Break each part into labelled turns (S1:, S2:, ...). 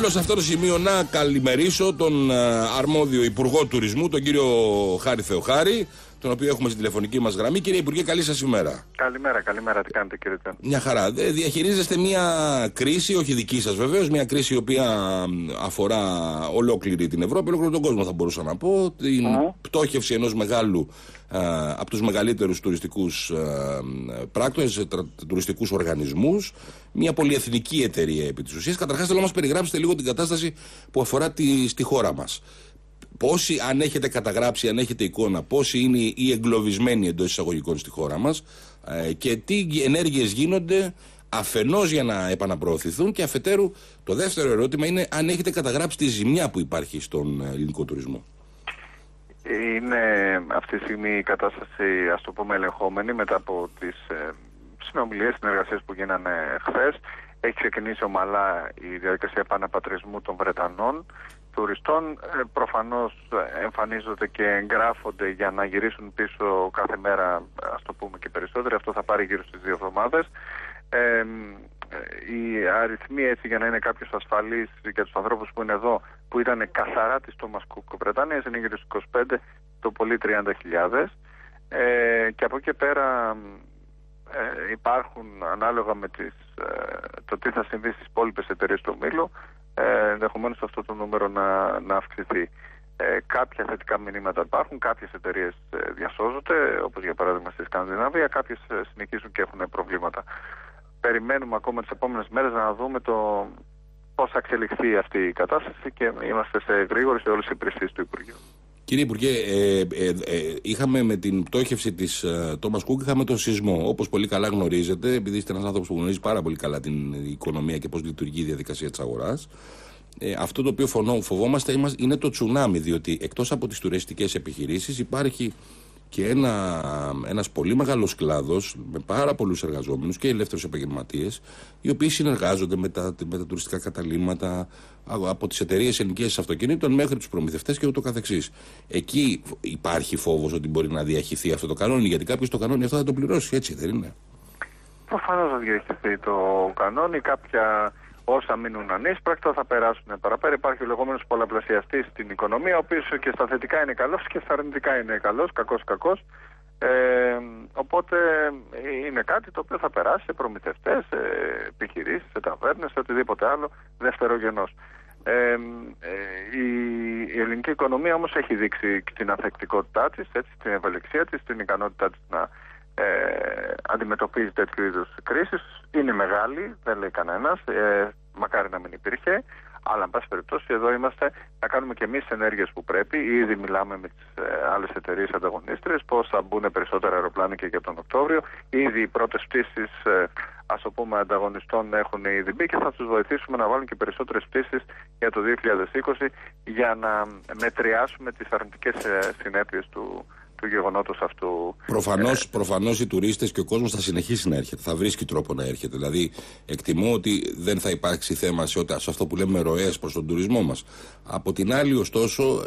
S1: Θέλω σε αυτό το σημείο να καλημερίσω τον αρμόδιο Υπουργό Τουρισμού, τον κύριο Χάρη Θεοχάρη, τον οποίο έχουμε στην τηλεφωνική μας γραμμή. Κύριε Υπουργέ, καλή σας ημέρα.
S2: Καλημέρα. Τι κάνετε, κύριε Τσέν?
S1: Μια χαρά. Διαχειρίζεστε μια κρίση, όχι δική σας βεβαίως, μια κρίση η οποία αφορά ολόκληρη την Ευρώπη, ολόκληρο τον κόσμο θα μπορούσα να πω. Την πτώχευση ενός μεγάλου, από τους μεγαλύτερους τουριστικούς πράκτορες, τουριστικούς οργανισμούς, μια πολυεθνική εταιρεία επί της ουσίας. Καταρχάς θέλω να μας περιγράψετε λίγο την κατάσταση που αφορά στη χώρα μας. Πόσοι, αν έχετε καταγράψει, αν έχετε εικόνα, πόσοι είναι οι εγκλωβισμένοι εντός εισαγωγικών στη χώρα μας και τι ενέργειες γίνονται αφενός για να επαναπροωθηθούν και αφετέρου το δεύτερο ερώτημα είναι αν έχετε καταγράψει τη ζημιά που υπάρχει στον ελληνικό τουρισμό.
S2: Είναι αυτή τη στιγμή η κατάσταση, ας το πούμε, ελεγχόμενη μετά από τις συνομιλίες, συνεργασίες που γίνανε χθες. Έχει ξεκινήσει ομαλά η διαδικασία επαναπατρισμού των Βρετανών τουριστών. Προφανώς εμφανίζονται και εγγράφονται για να γυρίσουν πίσω κάθε μέρα, ας το πούμε, και περισσότεροι. Αυτό θα πάρει γύρω στις 2 εβδομάδες. Οι αριθμοί, έτσι, για να είναι κάποιος ασφαλής για τους ανθρώπους που είναι εδώ, που ήταν καθαρά της Thomas Cook Βρετανίας, είναι γύρω στους 25, το πολύ 30.000. Και από εκεί και πέρα υπάρχουν, ανάλογα με το τι θα συμβεί στις υπόλοιπες εταιρείες του ομίλου, ενδεχομένως αυτό το νούμερο να αυξηθεί. Κάποια θετικά μηνύματα υπάρχουν, κάποιες εταιρείες διασώζονται, όπως για παράδειγμα στη Σκανδιναβία, κάποιες συνεχίζουν και έχουν προβλήματα. Περιμένουμε ακόμα τις επόμενες μέρες να δούμε πώς θα εξελιχθεί αυτή η κατάσταση και είμαστε σε γρήγορη σε όλες τις υπηρεσίες του Υπουργείου. Κύριε
S1: Υπουργέ, είχαμε με την πτώχευση της Thomas Cook, είχαμε τον σεισμό. Όπως πολύ καλά γνωρίζετε, επειδή είστε ένας άνθρωπος που γνωρίζει πάρα πολύ καλά την οικονομία και πώς λειτουργεί η διαδικασία της αγοράς, αυτό το οποίο φοβόμαστε είναι το τσουνάμι, διότι εκτός από τις τουριστικές επιχειρήσεις υπάρχει και ένας πολύ μεγάλος κλάδος με πάρα πολλούς εργαζόμενους και ελεύθερους επαγγελματίες, οι οποίοι συνεργάζονται με τα τουριστικά καταλύματα, από τις εταιρείες ενοικίασης αυτοκινήτων μέχρι τους προμηθευτές και ούτω καθεξής. Εκεί υπάρχει φόβος ότι μπορεί να διαχυθεί αυτό το κανόνι, γιατί κάποιος το κανόνι αυτό θα το πληρώσει, έτσι δεν είναι?
S2: Προφανώς θα διαχυθεί το κανόνι. Κάποια όσα μείνουν ανείσπρακτα θα περάσουν παραπέρα. Υπάρχει ο λεγόμενος πολλαπλασιαστής στην οικονομία, ο οποίος και στα θετικά είναι καλός και στα αρνητικά είναι καλός, κακός. Οπότε είναι κάτι το οποίο θα περάσει σε προμηθευτές, σε επιχειρήσεις, σε ταβέρνες, σε οτιδήποτε άλλο δευτερογενώς. Η ελληνική οικονομία όμως έχει δείξει την ανθεκτικότητά της, την ευελιξία της, την ικανότητά της να αντιμετωπίζει τέτοιου είδους κρίσεις. Είναι μεγάλη, δεν λέει κανένας, μακάρι να μην υπήρχε, αλλά εν πάση περιπτώσει εδώ είμαστε να κάνουμε και εμείς ενέργειες που πρέπει. Ήδη μιλάμε με τις άλλες εταιρείες ανταγωνίστριες πώς θα μπουν περισσότερα αεροπλάνα και για τον Οκτώβριο. Ήδη οι πρώτες πτήσεις, ας το πούμε, ανταγωνιστών έχουν ήδη μπει και θα τους βοηθήσουμε να βάλουν και περισσότερες πτήσεις για το 2020 για να μετριάσουμε τις αρνητικές συνέπειες του γεγονότος αυτού.
S1: Προφανώς οι τουρίστες και ο κόσμος θα συνεχίσει να έρχεται, θα βρίσκει τρόπο να έρχεται. Δηλαδή, εκτιμώ ότι δεν θα υπάρξει θέμα σε αυτό που λέμε ροές προς τον τουρισμό μας. Από την άλλη, ωστόσο,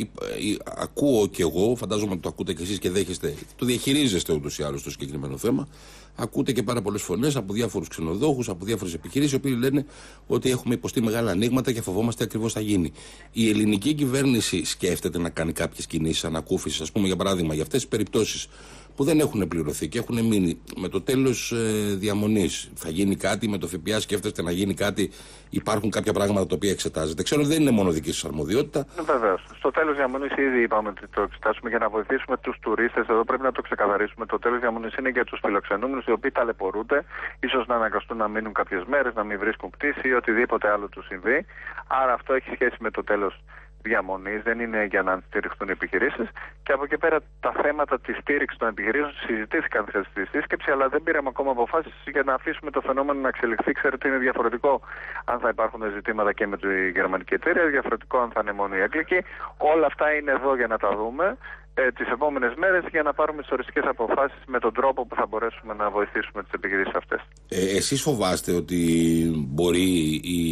S1: ακούω και εγώ, φαντάζομαι ότι το ακούτε και εσείς και δέχεστε, το διαχειρίζεστε ούτως ή άλλως το συγκεκριμένο θέμα. Ακούτε και πάρα πολλές φωνές από διάφορους ξενοδόχους, από διάφορες επιχειρήσεις, οι οποίοι λένε ότι έχουμε υποστεί μεγάλα ανοίγματα και φοβόμαστε ακριβώς θα γίνει. Η ελληνική κυβέρνηση σκέφτεται να κάνει κάποιες κινήσεις ανακούφισης, ας πούμε, για παράδειγμα, για αυτές τις περιπτώσεις που δεν έχουν πληρωθεί και έχουν μείνει με το τέλος διαμονής. Θα γίνει κάτι με το ΦΠΑ, σκέφτεστε να γίνει κάτι? Υπάρχουν κάποια πράγματα τα οποία εξετάζετε? Ξέρω ότι δεν είναι μόνο δική σας αρμοδιότητα.
S2: Βεβαίως. Στο τέλος διαμονής ήδη είπαμε ότι το εξετάσουμε για να βοηθήσουμε τους τουρίστες. Εδώ πρέπει να το ξεκαθαρίσουμε. Το τέλος διαμονής είναι για τους φιλοξενούμενους, οι οποίοι ταλαιπωρούνται, ίσως να αναγκαστούν να μείνουν κάποιες μέρες, να μην βρίσκουν πτήση ή οτιδήποτε άλλο τους συμβεί. Άρα αυτό έχει σχέση με το τέλος διαμονής, δεν είναι για να στηριχθούν οι επιχειρήσεις. Και από εκεί πέρα τα θέματα της στήριξης των επιχειρήσεων συζητήθηκαν στη σύσκεψη, αλλά δεν πήραμε ακόμα αποφάσεις για να αφήσουμε το φαινόμενο να εξελιχθεί. Ξέρετε, είναι διαφορετικό αν θα υπάρχουν ζητήματα και με τη γερμανική εταιρεία, διαφορετικό αν θα είναι μόνο η αγγλική. Όλα αυτά είναι εδώ για να τα δούμε τις επόμενες μέρες για να πάρουμε τις οριστικές αποφάσεις με τον τρόπο που θα μπορέσουμε να βοηθήσουμε τις επιχειρήσεις αυτές.
S1: Εσείς φοβάστε ότι μπορεί οι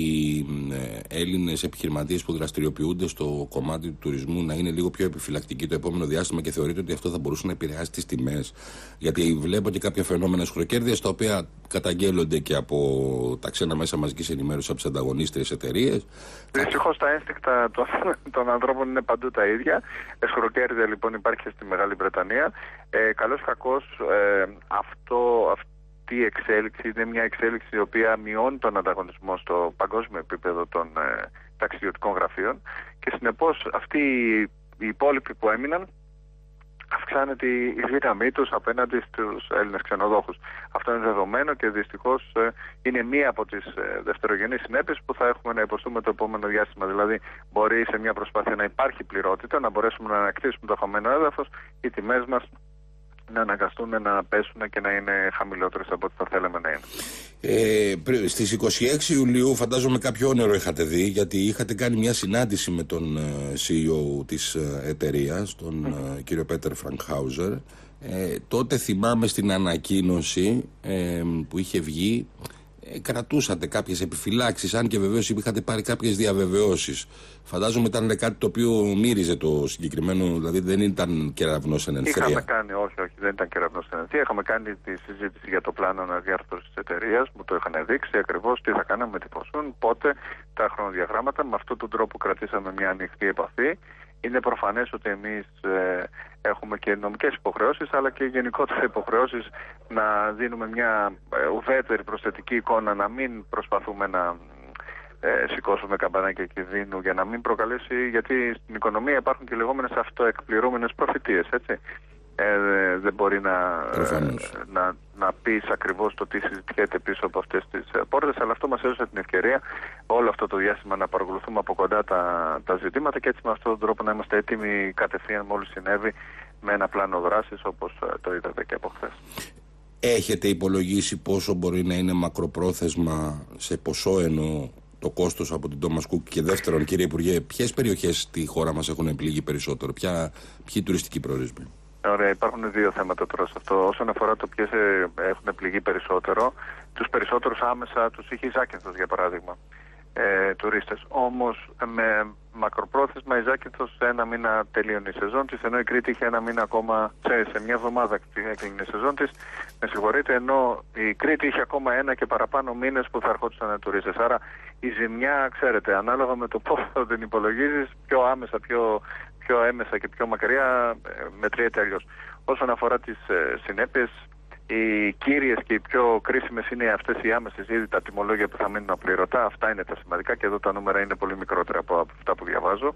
S1: Έλληνες επιχειρηματίες που δραστηριοποιούνται στο κομμάτι του τουρισμού να είναι λίγο πιο επιφυλακτικοί το επόμενο διάστημα και θεωρείτε ότι αυτό θα μπορούσε να επηρεάσει τις τιμές? Γιατί βλέπω και κάποια φαινόμενα σχροκέρδειας τα οποία καταγγέλλονται και από τα ξένα μέσα μαζικής ενημέρωσης, από τις ανταγωνίστριες εταιρείες.
S2: Δυστυχώς τα ένστικτα των ανθρώπων είναι παντού τα ίδια. Εσχροκέρδεια λοιπόν υπάρχει και στη Μεγάλη Βρετανία. Καλώς ή κακώς αυτή η εξέλιξη είναι μια εξέλιξη η οποία μειώνει τον ανταγωνισμό στο παγκόσμιο επίπεδο των ταξιδιωτικών γραφείων και συνεπώς αυτοί οι υπόλοιποι που έμειναν αυξάνεται η δύναμή τους απέναντι στους Έλληνες ξενοδόχους. Αυτό είναι δεδομένο και δυστυχώς είναι μία από τις δευτερογενείς συνέπειες που θα έχουμε να υποστούμε το επόμενο διάστημα. Δηλαδή, μπορεί σε μια προσπάθεια να υπάρχει πληρότητα, να μπορέσουμε να ανακτήσουμε το χαμένο έδαφος, οι τιμές μας να αναγκαστούν να πέσουν και να είναι χαμηλότερες από ό,τι θα θέλαμε να είναι.
S1: Στις 26 Ιουλίου φαντάζομαι κάποιο όνειρο είχατε δει, γιατί είχατε κάνει μια συνάντηση με τον CEO της εταιρείας, τον κύριο Πέτερ Φρανκχάουζερ. Τότε θυμάμαι στην ανακοίνωση που είχε βγει, κρατούσατε κάποιες επιφυλάξεις, αν και βεβαίως είχατε πάρει κάποιες διαβεβαιώσεις. Φαντάζομαι ήταν κάτι το οποίο μύριζε το συγκεκριμένο, δηλαδή δεν ήταν κεραυνός εν ενθρία.
S2: Είχαμε κάνει, όχι, δεν ήταν κεραυνός εν ενθρία. Είχαμε κάνει τη συζήτηση για το πλάνο αναδιάρθρωσης της εταιρείας, μου το είχαν δείξει ακριβώς τι θα κάναμε, τι ποσούν, πότε, τα χρονοδιαγράμματα. Με αυτόν τον τρόπο κρατήσαμε μια ανοιχτή επαφή. Είναι προφανές ότι εμείς έχουμε και νομικές υποχρεώσεις αλλά και γενικότερα υποχρεώσεις να δίνουμε μια ουδέτερη προσθετική εικόνα, να μην προσπαθούμε να σηκώσουμε καμπανάκια κινδύνου για να μην προκαλέσει, γιατί στην οικονομία υπάρχουν και λεγόμενες αυτοεκπληρούμενες προφητείες, έτσι. Δεν μπορεί να πεις ακριβώς το τι συζητιέται πίσω από αυτές τις πόρτες, αλλά αυτό μας έδωσε την ευκαιρία όλο αυτό το διάστημα να παρακολουθούμε από κοντά τα ζητήματα και έτσι με αυτόν τον τρόπο να είμαστε έτοιμοι κατευθείαν μόλις συνέβη με ένα πλάνο δράσης όπως το είδατε και από χθες.
S1: Έχετε υπολογίσει πόσο μπορεί να είναι μακροπρόθεσμα, σε ποσό εννοώ, το κόστος από την Thomas Cook? Και δεύτερον, κύριε Υπουργέ, ποιες περιοχές στη χώρα μας έχουν πληγεί περισσότερο, ποιοι τουριστικοί προορισμοί?
S2: Ωραία, υπάρχουν δύο θέματα τώρα σε αυτό. Όσον αφορά το ποιες έχουν πληγεί περισσότερο, τους περισσότερους άμεσα τους είχε η Ζάκυνθος, για παράδειγμα, τουρίστες. Όμως με μακροπρόθεσμα η Ζάκυνθος σε ένα μήνα τελείωνε η σεζόν της, ενώ η Κρήτη είχε ένα μήνα ακόμα, σε μια εβδομάδα έκλεινε η σεζόν της, με συγχωρείτε, ενώ η Κρήτη είχε ακόμα ένα και παραπάνω μήνες που θα ερχόντουσαν τουρίστες. Άρα η ζημιά, ξέρετε, ανάλογα με το πώς θα την υπολογίζεις, πιο άμεσα, πιο έμεσα και πιο μακριά, μετριέται αλλιώς. Όσον αφορά τις συνέπειες, οι κύριες και οι πιο κρίσιμες είναι αυτές οι άμεσες, ήδη τα τιμολόγια που θα μείνουν απληρωτά. Αυτά είναι τα σημαντικά και εδώ τα νούμερα είναι πολύ μικρότερα από αυτά που διαβάζω.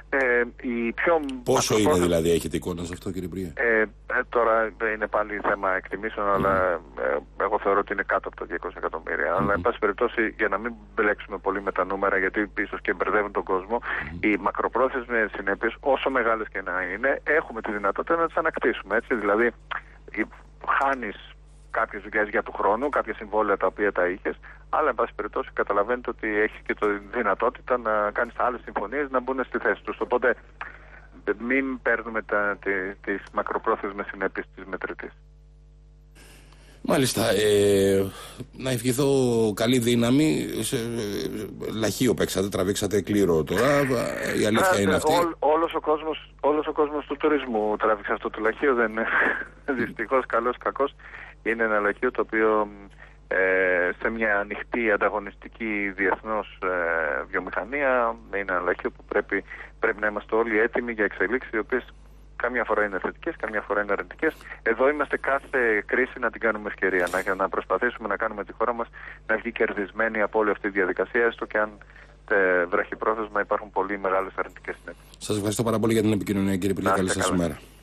S1: Πόσο είναι δηλαδή, έχετε εικόνα σε αυτό, κύριε Υπουργέ?
S2: Τώρα είναι πάλι θέμα εκτιμήσεων, αλλά εγώ θεωρώ ότι είναι κάτω από τα 200 εκατομμύρια. Αλλά, εν πάση περιπτώσει, για να μην μπλέξουμε πολύ με τα νούμερα, γιατί ίσως και μπερδεύουν τον κόσμο, οι μακροπρόθεσμες συνέπειες, όσο μεγάλες και να είναι, έχουμε τη δυνατότητα να τις ανακτήσουμε. Έτσι, δηλαδή, χάνεις κάποιες δουλειές για του χρόνου, κάποια συμβόλαια τα οποία τα είχες, αλλά εν πάση περιπτώσει καταλαβαίνετε ότι έχεις και τη δυνατότητα να κάνεις άλλες συμφωνίες να μπουν στη θέση τους. Οπότε μην παίρνουμε τις μακροπρόθεσμες συνέπειες της μετρητής.
S1: Μάλιστα, να ευχηθώ καλή δύναμη. Λαχείο παίξατε, τραβήξατε κλήρο τώρα. Η αλήθεια είναι αυτή.
S2: Όλος ο κόσμος του τουρισμού τράβηξε αυτό το λαχείο. Δεν είναι δυστυχώς, καλός κακός. Είναι ένα λαχείο το οποίο σε μια ανοιχτή ανταγωνιστική διεθνώς βιομηχανία είναι ένα λαχείο που πρέπει να είμαστε όλοι έτοιμοι για εξελίξεις οι οποίες καμιά φορά είναι θετικές, καμιά φορά είναι αρνητικές. Εδώ είμαστε κάθε κρίση να την κάνουμε ευκαιρία, να προσπαθήσουμε να κάνουμε τη χώρα μας να βγει κερδισμένη από όλη αυτή τη διαδικασία, έστω και αν βραχυπρόθεσμα υπάρχουν πολύ μεγάλες αρνητικές συνέπειες.
S1: Σας ευχαριστώ πάρα πολύ για την επικοινωνία, κύριε Υπουργέ. Καλή σας ημέρα.